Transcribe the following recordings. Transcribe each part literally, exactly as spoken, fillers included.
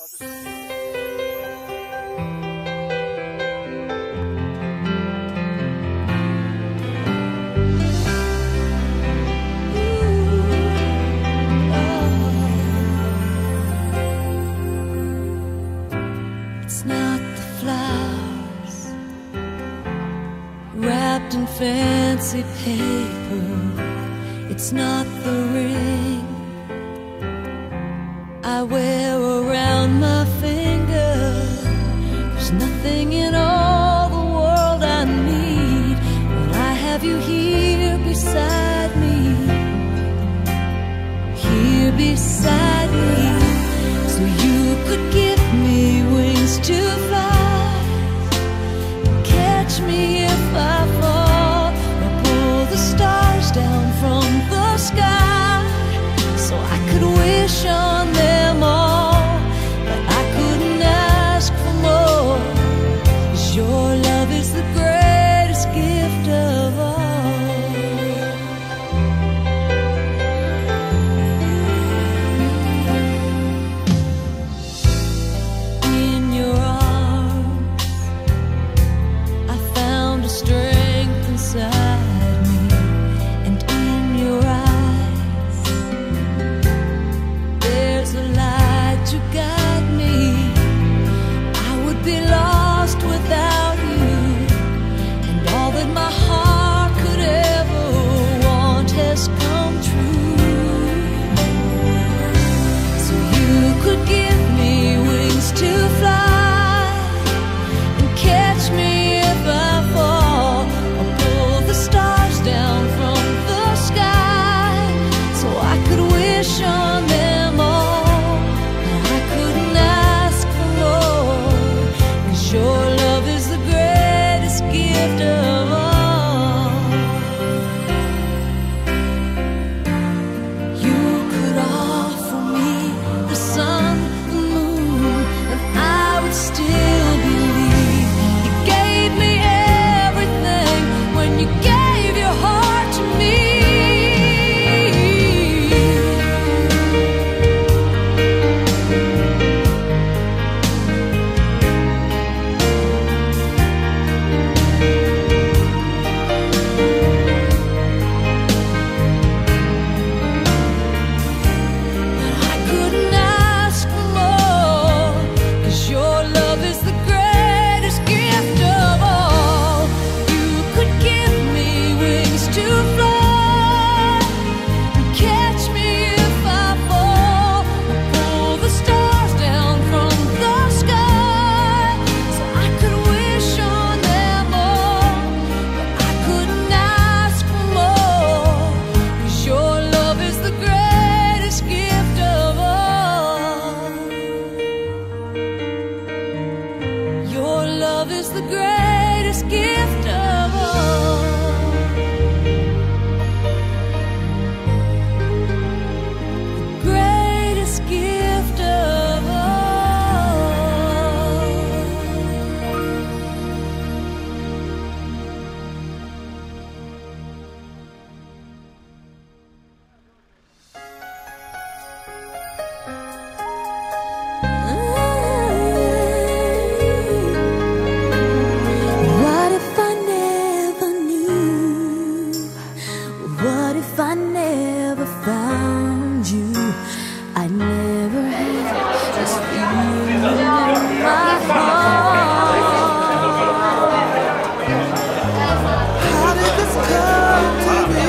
It's not the flowers wrapped in fancy paper. It's not the ring I wear around my finger. There's nothing in all the world I need when I have you here beside me, here beside me. So you could give me wings to fly, catch me if I fall, or pull the stars down from the sky, so I could wish on them all, but I couldn't ask for more, 'cause your love is the greatest gift of all. In your arms I found a strength inside me, and in your eyes there's a light to guide me. I would be lost without you, and all that my heart could ever want has come true. So you could give me wings to fly, and catch me if I fall, or pull the stars down from the sky, so I could wish on them all, but I couldn't ask for more, 'cause your love is the greatest gift of all. You could offer me the sun, the moon, and I would still believe. You gave me everything when you gave your heart to me. But I couldn't ask for more, 'cause your love is the greatest gift of all. You could give me wings to fly, and catch me if I fall, or pull the stars down from the sky, so I could wish on them all, but I couldn't ask for more, 'cause your love is the greatest gift of all. Your love is the greatest gift of all. The greatest gift of all. What if I never knew? What if I never found you? I never had this feeling in my heart. How did this come to be?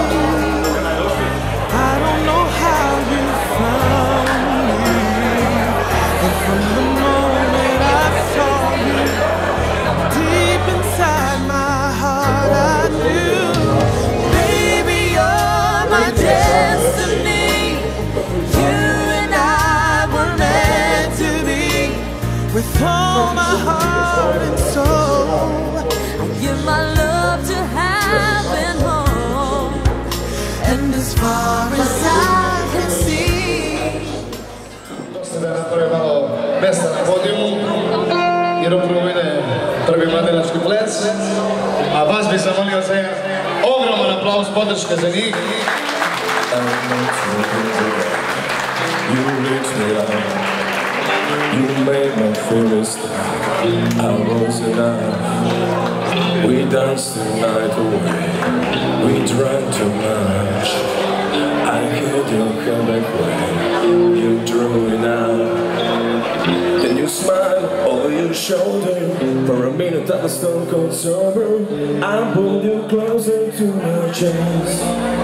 I don't know how you found me, but from the moment I saw you, deep inside my heart I knew, baby, you're my destiny. You and I were meant to be. With all my heart and soul, I give my love to heaven home, and as far as I can see. Dosta da napravim malo mesta na podijumu, jer upravo ide prvi mladinački ples, a vas bi zamolio za jedan ogroman aplauz podrške za njih. You reach me out. You made my feelings stop. I was enough. We danced the night away. We drank too much. I heard you come back when you drew it out. Then you smiled over your shoulder. For a minute I was stone cold sober. I pulled you closer to my chest.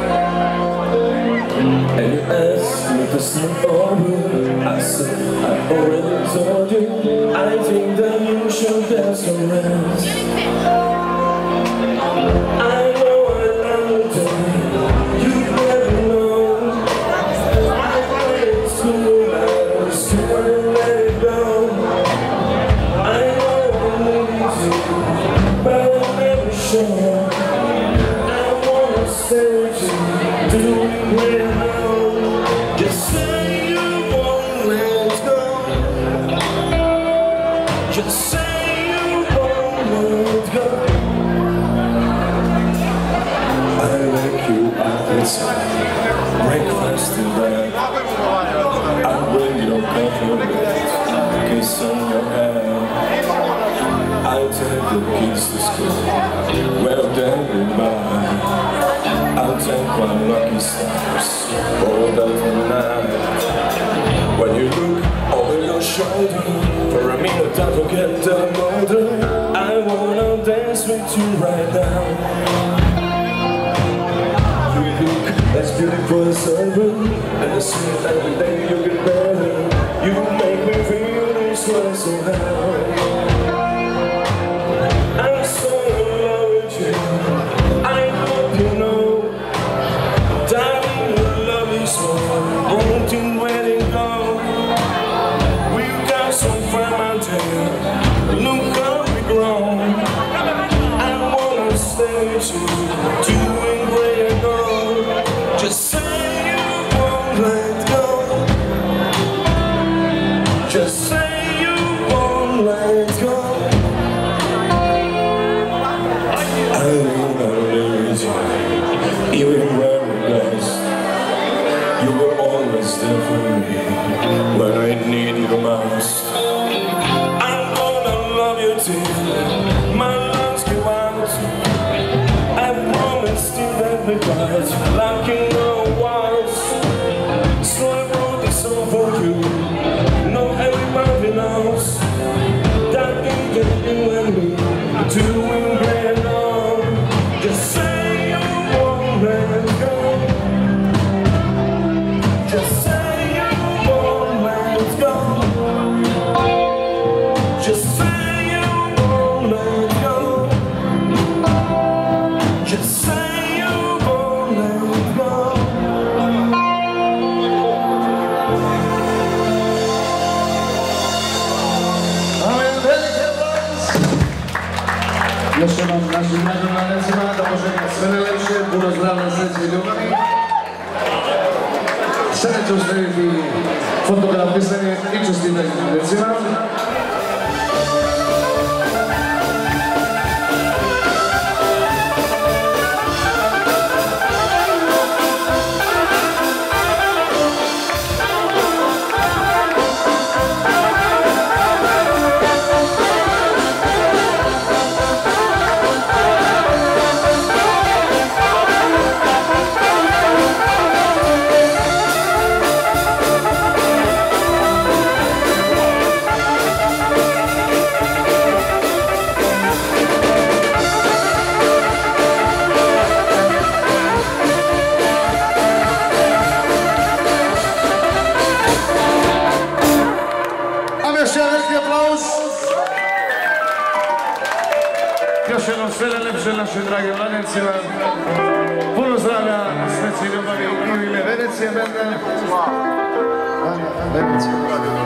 And you asked me to sleep over. I said, I already told you. I think that you should have some rest. I know I love you. You never know. I wanted to, I was gonna let it go. I know I need you, but I'm never sure. I wanna stay with you, doing well. Just say you won't let go. Just say you won't let go. I wake you up inside, breakfast in bed. I bring your coffee bed, kiss on your head. I'll take the keys to school, well then goodbye. I'll take my lucky stars, hold up tonight. When you look over your shoulder, for a minute I forget the older. I wanna dance with you right now. You look as beautiful as ever, and I see every day you get better. You make me feel this way somehow. I'm so in love with you. I hope you know, darling, your love is more. Won't you let it go? We've got some fun out there. Look how we grown. I wanna stay with you, doing great and go. Just say you won't let go. Just say you won't let go. I will lose you, even when we're lost. You were always there for me when I needed you most. I'm gonna love you till my lungs give out. I promise to let me right like you know once. So I wrote this song for you. No, everybody knows that you get you and me doing great and all. Just say you won't let go. Just say you won't let go. Just say you won't let go. Just say you won't let go. Jeszcze mam naszym nagraniu do pożegnania sve najlepše, puno zdravlja, sreće i ljubavi. Sada ću uslediti fotografisanje i čestitanje ljubavnicima. Još jednom sve najlepše našim dragim mladencima. Puno zdravlja, sreće i ljubavi i u ime Venecije benda. Venecije.